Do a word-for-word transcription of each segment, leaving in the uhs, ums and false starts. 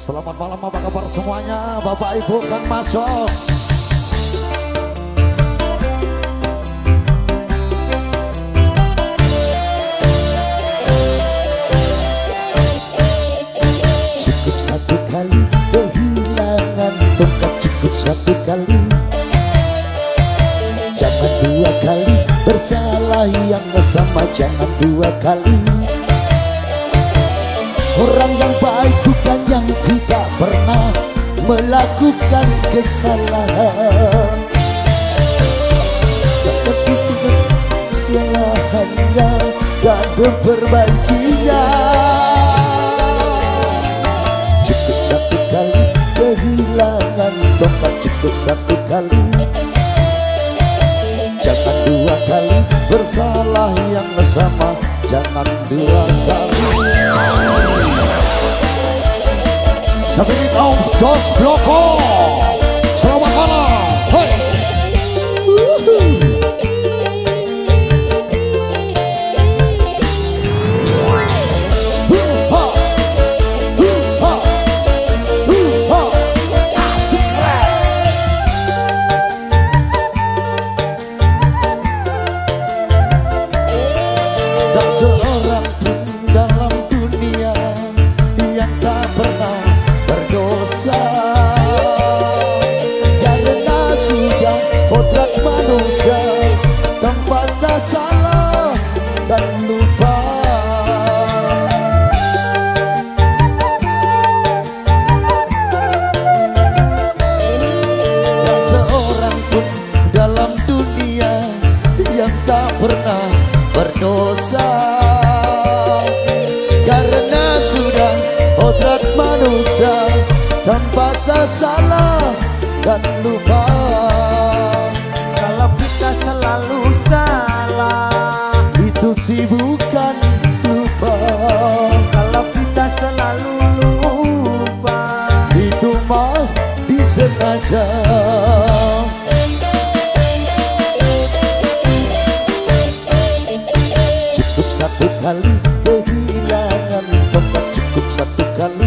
Selamat malam, apa kabar semuanya, Bapak Ibu Kang Masos. Cukup satu kali kehilangan tongkat, cukup satu kali. Jangan dua kali bersalah yang sama, jangan dua kali. Orang yang baik bukan yang tidak pernah melakukan kesalahan. Tapi kesalahannya dan memperbaikinya. Cukup satu kali kehilangan tongkat, cukup satu kali. Jangan dua kali bersalah yang sama, jangan dua kali. Spirit of Dos Bloko, selamat malam. Hey. Tak seorang pun dalam dunia yang tak pernah berdosa, karena sudah kodrat manusia tempatnya salah dan lupa. Tak seorang pun dalam dunia yang tak pernah berdosa, karena sudah kodrat manusia tempatnya salah dan lupa. Kalau kita selalu salah, itu sih bukan lupa. kalau kita selalu lupa, Itu mah disengaja. Cukup satu kali kehilangan tongkat, cukup satu kali.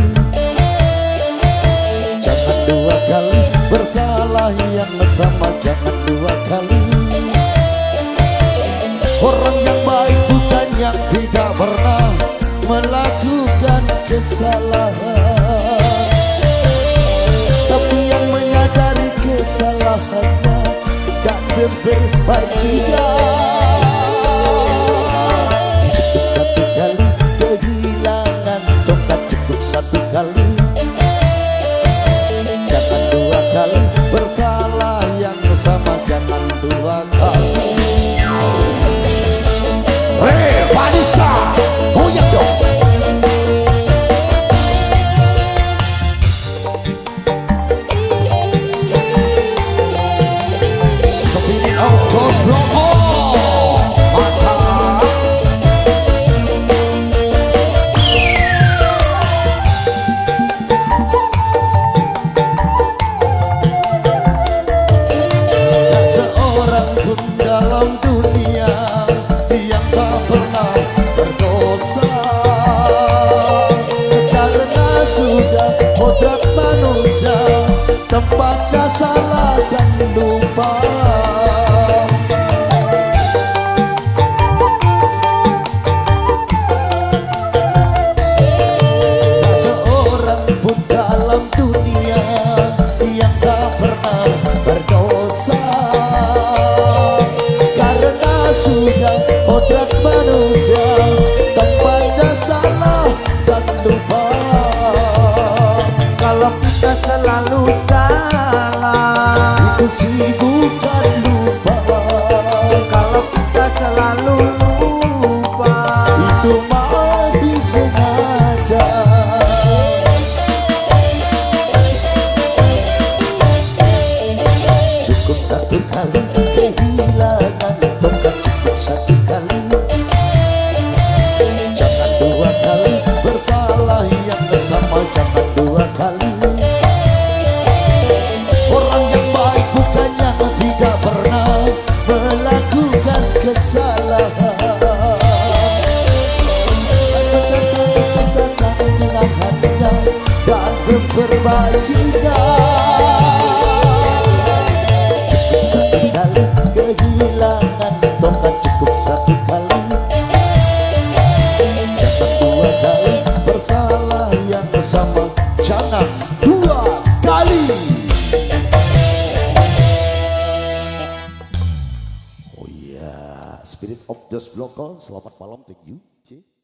Jangan dua kali bersalah yang sama, jangan dua kali. Orang yang baik bukan yang tidak pernah melakukan kesalahan, tapi yang menyadari kesalahannya dan memperbaikinya. Cukup satu kali kehilangan tongkat, cukup satu kali. Jangan dua kali bersalah yang sama, jangan dua kali. Hey, Vanista, goyang dong. Spirit of Dos Bloko, mantap. Tak seorang pun dalam dunia yang tak pernah berdosa, karena sudah kodrat manusia tempatnya salah dan lupa. Tak seorang pun dalam dunia yang tak pernah berdosa, karena sudah kodrat manusia tempatnya salah dan lupa. kalau kita selalu salah, Itu sih bukan lupa. kalau kita selalu lupa, Itu mah disengaja. Cukup satu kali kehilangan tongkat, cukup satu kali. Jangan dua kali bersalah yang sama, jangan dua kali. Orang yang baik bukan yang tidak pernah kita. Cukup satu kali kehilangan tongkat, cukup satu kali. Jangan dua kali bersalah yang sama, jangan dua kali. Oh iya, Spirit of the Local, selamat malam, thank you.